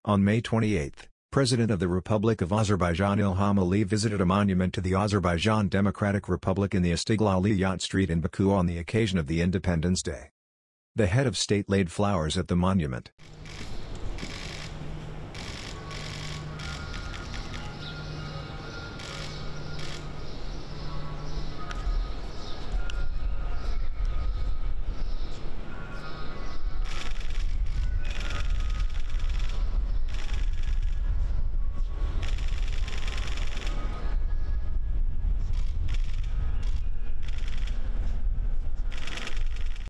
On May 28, President of the Republic of Azerbaijan Ilham Aliyev visited a monument to the Azerbaijan Democratic Republic in the Istiglal Street in Baku on the occasion of the Independence Day. The head of state laid flowers at the monument.